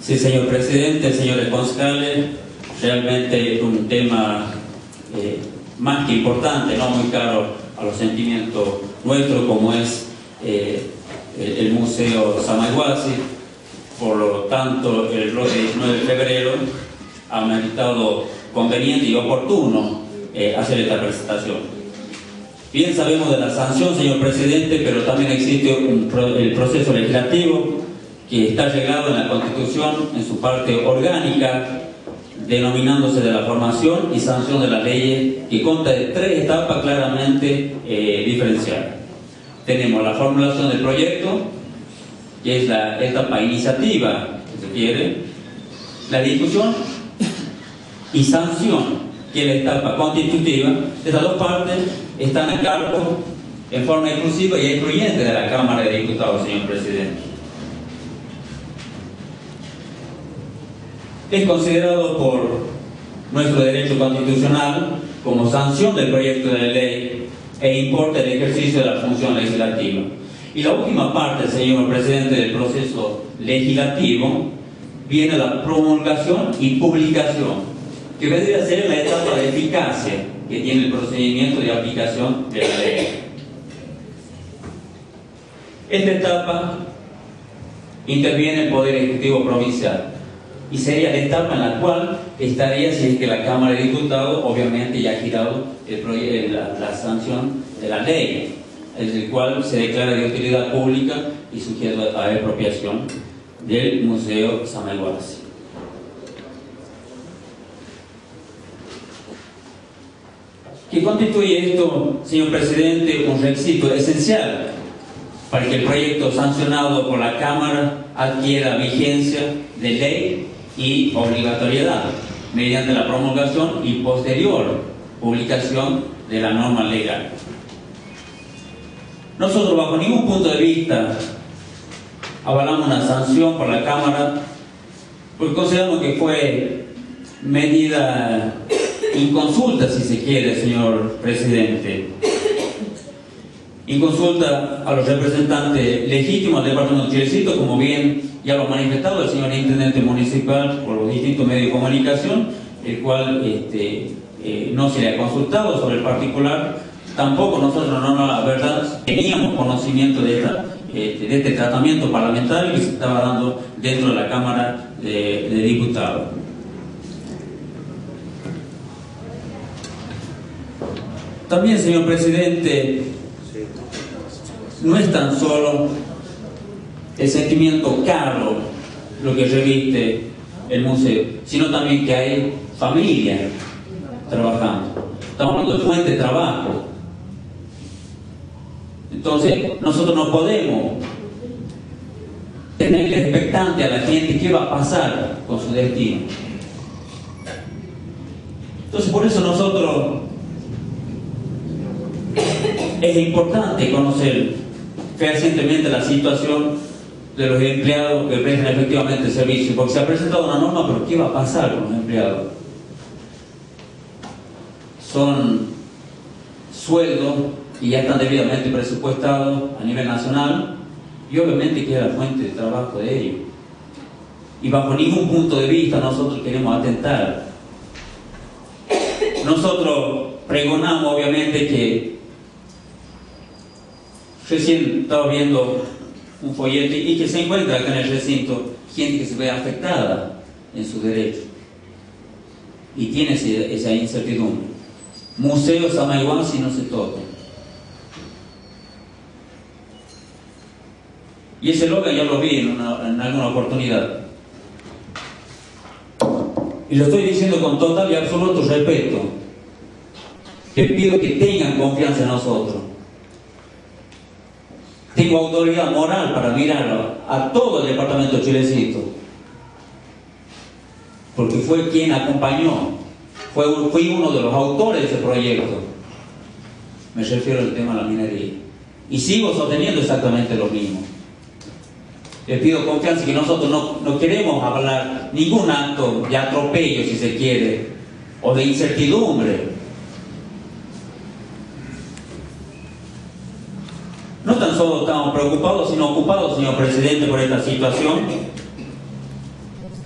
Sí, señor presidente, señores concejales, realmente un tema más que importante, no muy caro a los sentimientos nuestros, como es el Museo Samaiguasi. Por lo tanto, el bloque 19 de febrero ha meritado conveniente y oportuno hacer esta presentación. Bien sabemos de la sanción, señor presidente, pero también existe el proceso legislativo que está regado en la Constitución en su parte orgánica, denominándose de la formación y sanción de las leyes, que consta de 3 etapas claramente diferenciadas. Tenemos la formulación del proyecto, que es la etapa iniciativa, si se quiere, la discusión y sanción, que es la etapa constitutiva. Estas 2 partes están a cargo en forma exclusiva y excluyente de la Cámara de Diputados, señor presidente. Es considerado por nuestro derecho constitucional como sanción del proyecto de ley e importa el ejercicio de la función legislativa. Y la última parte, señor presidente, del proceso legislativo viene la promulgación y publicación, que vendría a ser la etapa de eficacia que tiene el procedimiento de aplicación de la ley. Esta etapa interviene el Poder Ejecutivo Provincial y sería la etapa en la cual estaría, si es que la Cámara de Diputados obviamente ya ha girado la sanción de la ley, el cual se declara de utilidad pública y sujeto a expropiación del Museo Samaiguasi. ¿Qué constituye esto, señor presidente? Un requisito esencial para que el proyecto sancionado por la Cámara adquiera vigencia de ley y obligatoriedad mediante la promulgación y posterior publicación de la norma legal. Nosotros, bajo ningún punto de vista, avalamos una sanción por la Cámara, porque consideramos que fue medida inconsulta, si se quiere, señor presidente, inconsulta a los representantes legítimos del departamento de Chilecito, como bien ya lo ha manifestado el señor intendente municipal por los distintos medios de comunicación, el cual no se le ha consultado sobre el particular. Tampoco nosotros, la verdad, teníamos conocimiento de este tratamiento parlamentario que se estaba dando dentro de la Cámara de Diputados. También, señor presidente, no es tan solo el sentimiento caro lo que reviste el museo, sino también que hay familias trabajando. Estamos hablando de fuente de trabajo. Entonces, nosotros no podemos tener expectante a la gente qué va a pasar con su destino. Entonces, por eso nosotros es importante conocer fehacientemente la situación de los empleados que prestan efectivamente el servicio, porque se ha presentado una norma, pero ¿qué va a pasar con los empleados? Son sueldos y ya están debidamente presupuestados a nivel nacional y obviamente que es la fuente de trabajo de ellos. Y bajo ningún punto de vista nosotros queremos atentar. Nosotros pregonamos obviamente que recién estaba viendo un folleto y que se encuentra acá en el recinto gente que se ve afectada en sus derechos y tiene esa incertidumbre. Museo Samaiguasi no se toca. Y ese logo ya lo vi en alguna oportunidad. Y lo estoy diciendo con total y absoluto respeto. Les pido que tengan confianza en nosotros. Tengo autoridad moral para mirarlo a todo el departamento de Chilecito, porque fue quien acompañó, fui uno de los autores de ese proyecto. Me refiero al tema de la minería y sigo sosteniendo exactamente lo mismo. Les pido confianza, que nosotros no queremos hablar ningún acto de atropello, si se quiere, o de incertidumbre. No tan solo estamos preocupados, sino ocupados, señor presidente, por esta situación.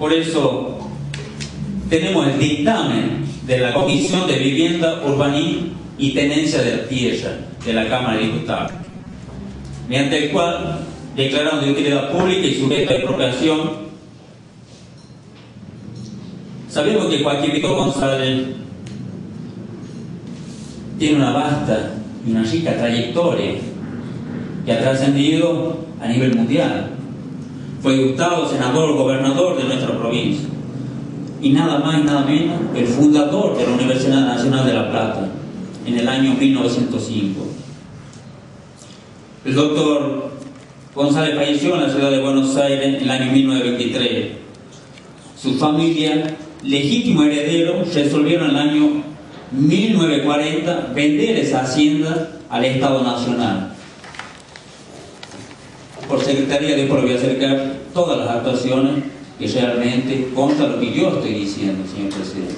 Por eso tenemos el dictamen de la Comisión de Vivienda, Urbanismo y Tenencia de la Tierra de la Cámara de Diputados, mediante el cual declararon de utilidad pública y sujeto a expropiación. Sabemos que Joaquín Víctor González tiene una vasta y una rica trayectoria que ha trascendido a nivel mundial. Fue diputado, senador, gobernador de nuestra provincia y nada más y nada menos el fundador de la Universidad Nacional de La Plata en el año 1905. El doctor González falleció en la ciudad de Buenos Aires en el año 1923. Su familia, legítimo heredero, resolvieron en el año 1940 vender esa hacienda al Estado Nacional. Por Secretaría de voy a acercar todas las actuaciones que realmente contra lo que yo estoy diciendo, señor presidente.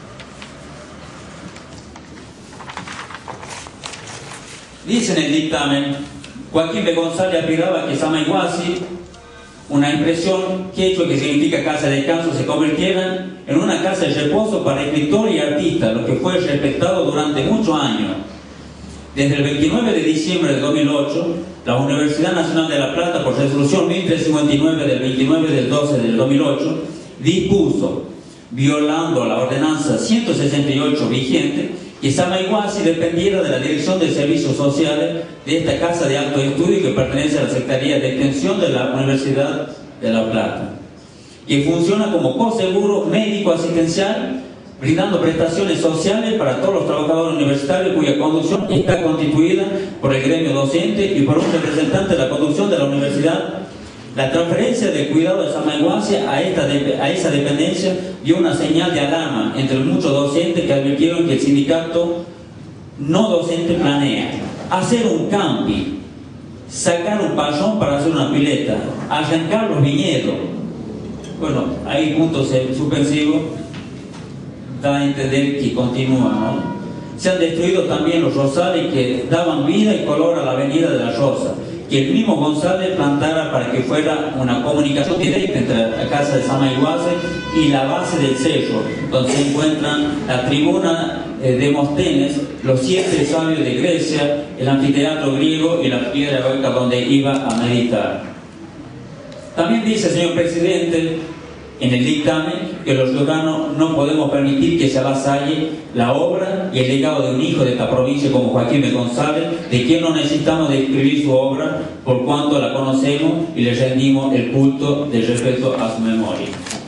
Dice en el dictamen, Joaquín B. González aspiraba que Samaiguasi, una expresión quechua que significa casa de descanso, se convirtiera en una casa de reposo para escritores y artistas, lo que fue respetado durante muchos años. Desde el 29 de diciembre de 2008, la Universidad Nacional de La Plata, por resolución 1359 del 29 del 12 del 2008, dispuso, violando la ordenanza 168 vigente, que Samaiguasi dependiera de la Dirección de Servicios Sociales de esta Casa de Alto Estudio que pertenece a la Secretaría de Extensión de la Universidad de La Plata, que funciona como coseguro médico asistencial, brindando prestaciones sociales para todos los trabajadores universitarios cuya conducción está constituida por el gremio docente y por un representante de la conducción de la universidad. La transferencia del cuidado de Samaiguasi a esa dependencia dio una señal de alarma entre muchos docentes que advirtieron que el sindicato no docente planea hacer un camping, sacar un payón para hacer una pileta, arrancar los viñedos. Bueno, hay puntos suspensivos, da a entender que continúa, ¿no? Se han destruido también los rosales que daban vida y color a la avenida de la Rosa, que el mismo González plantara para que fuera una comunicación directa entre la casa de Samaiguasi y la base del cerro, donde se encuentran la tribuna de Demóstenes, los 7 sabios de Grecia, el anfiteatro griego y la piedra hueca donde iba a meditar. También dice, señor presidente, en el dictamen, que los ciudadanos no podemos permitir que se avasalle la obra y el legado de un hijo de esta provincia como Joaquín B. González, de quien no necesitamos de escribir su obra por cuanto la conocemos y le rendimos el culto de respeto a su memoria.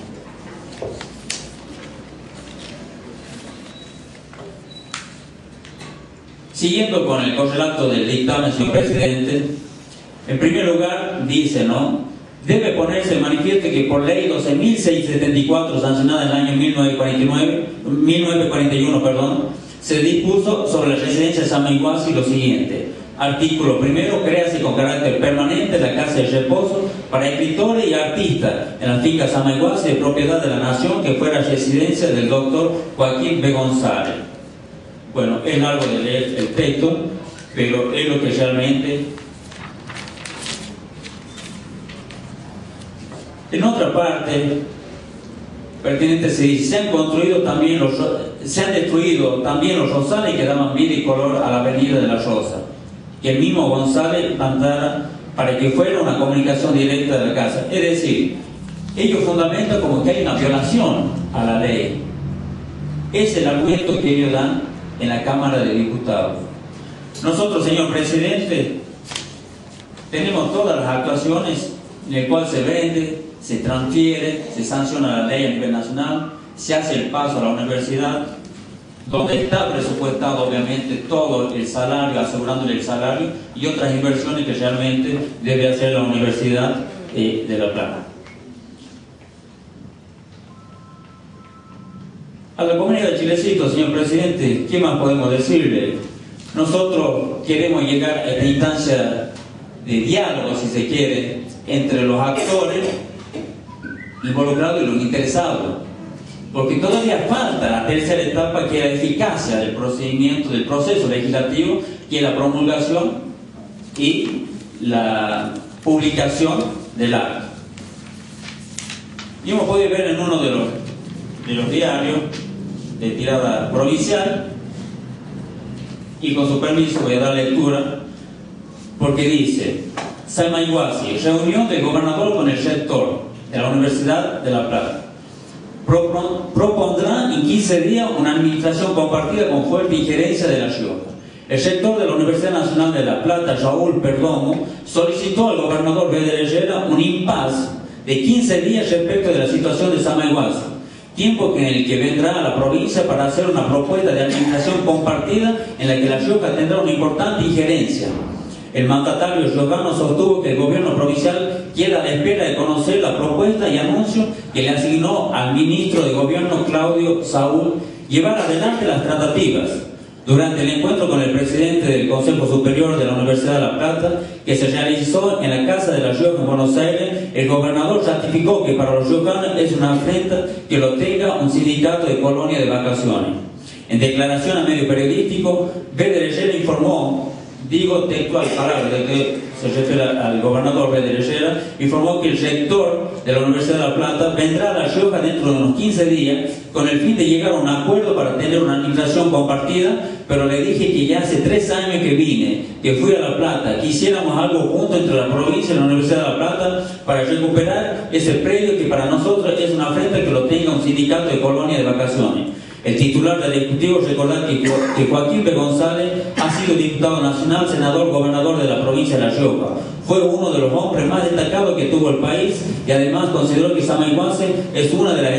Siguiendo con el correlato del dictamen, señor presidente, en primer lugar dice, ¿no?, debe ponerse en manifiesto que por ley 12.674 sancionada en el año 1941, se dispuso sobre la residencia de Samaiguasi lo siguiente. Artículo primero, créase con carácter permanente la casa de reposo para escritores y artistas en la finca Samaiguasi de propiedad de la nación que fuera residencia del doctor Joaquín B. González. Bueno, es largo de leer el texto, pero es lo que realmente... En otra parte pertinente se dice, se han destruido también los rosales que daban vida y color a la avenida de la Rosa, que el mismo González plantara para que fuera una comunicación directa de la casa. Es decir, ellos fundamentan como que hay una violación a la ley. Es el argumento que ellos dan en la Cámara de Diputados. Nosotros, señor presidente, tenemos todas las actuaciones en las cuales se vende, se transfiere, se sanciona la ley a nivel nacional, se hace el paso a la universidad, donde está presupuestado obviamente todo el salario, asegurándole el salario y otras inversiones que realmente debe hacer la Universidad de La Plata. A la comunidad de Chilecito, señor presidente, ¿qué más podemos decirle? Nosotros queremos llegar a esta instancia de diálogo, si se quiere, entre los actores involucrados y los interesados, porque todavía falta la tercera etapa, que es la eficacia del procedimiento, del proceso legislativo, que es la promulgación y la publicación del acta. Y hemos podido ver en uno de los diarios de tirada provincial, y con su permiso voy a dar lectura, porque dice: Samaiguasi, reunión del gobernador con el rector de la Universidad de La Plata. Propondrá en 15 días una administración compartida con fuerte injerencia de La Rioja. El rector de la Universidad Nacional de La Plata, Raúl Perdomo, solicitó al gobernador Beder Herrera un impasse de 15 días respecto de la situación de Samaiguasi, tiempo en el que vendrá a la provincia para hacer una propuesta de administración compartida en la que La Rioja tendrá una importante injerencia. El mandatario riojano sostuvo que el gobierno provincial queda a la espera de conocer la propuesta y anuncio que le asignó al ministro de Gobierno, Claudio Saúl, llevar adelante las tratativas. Durante el encuentro con el presidente del Consejo Superior de la Universidad de La Plata, que se realizó en la Casa de La Rioja en Buenos Aires, el gobernador ratificó que para los riojanos es una afrenta que lo tenga un sindicato de colonia de vacaciones. En declaración a medio periodístico, Beder Herrera informó, digo textual palabras de que se refiere al gobernador Beder Herrera, informó que el rector de la Universidad de La Plata vendrá a La Rioja dentro de unos 15 días con el fin de llegar a un acuerdo para tener una administración compartida, pero le dije que ya hace 3 años que vine, que fui a La Plata, que hiciéramos algo junto entre la provincia y la Universidad de La Plata para recuperar ese predio que para nosotros es una afrenta que lo tenga un sindicato de colonia de vacaciones. El titular del Ejecutivo recordó que Joaquín B. González ha sido diputado nacional, senador, gobernador de la provincia de La Rioja. Fue uno de los hombres más destacados que tuvo el país y además consideró que Samaiguasi es una de las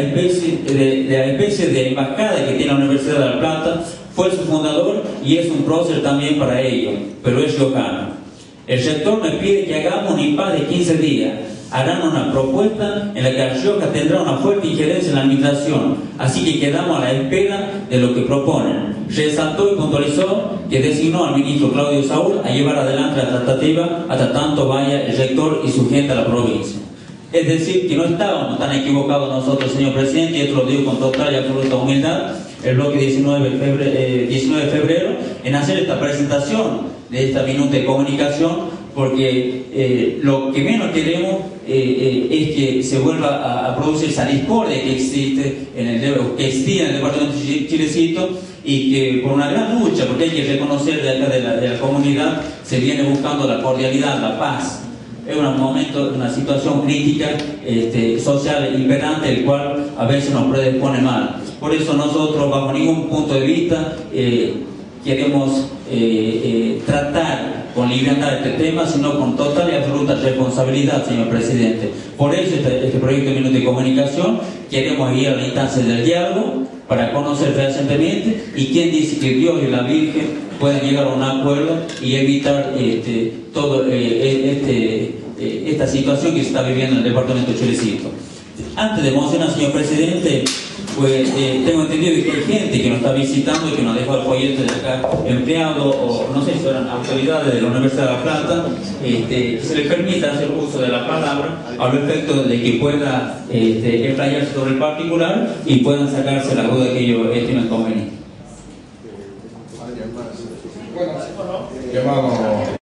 especies de embajada que tiene la Universidad de La Plata. Fue su fundador y es un prócer también para ello, pero es riojano. El rector me pide que hagamos un impasse de 15 días. Harán una propuesta en la que La Rioja tendrá una fuerte injerencia en la administración, así que quedamos a la espera de lo que proponen. Resaltó y puntualizó que designó al ministro Claudio Saúl a llevar adelante la tratativa hasta tanto vaya el rector y su gente a la provincia. Es decir, que no estábamos tan equivocados nosotros, señor presidente, y esto lo digo con total y absoluta humildad, el bloque 19 de febrero, en hacer esta presentación de esta minuta de comunicación, porque lo que menos queremos es que se vuelva a producir esa discordia que existe en el departamento de Chilecito, y que por una gran lucha, porque hay que reconocer de acá de la comunidad, se viene buscando la cordialidad, la paz. Es un momento, una situación crítica social imperante, el cual a veces nos predispone mal. Por eso nosotros, bajo ningún punto de vista, queremos tratar con liviandad este tema, sino con total y absoluta responsabilidad, señor presidente. Por eso este proyecto de minuto de comunicación queremos ir a la instancia del diálogo para conocer fehacientemente y quién dice que Dios y la Virgen pueden llegar a un acuerdo y evitar esta situación que se está viviendo en el departamento de Chilecito. Antes de emocionar, señor presidente, pues tengo entendido que hay gente que nos está visitando y que nos dejó el folleto de acá, empleado o no sé si eran autoridades de la Universidad de La Plata, que se les permita hacer uso de la palabra al efecto de que pueda explayarse sobre el particular y puedan sacarse la duda que ellos estimen conveniente. Llamamos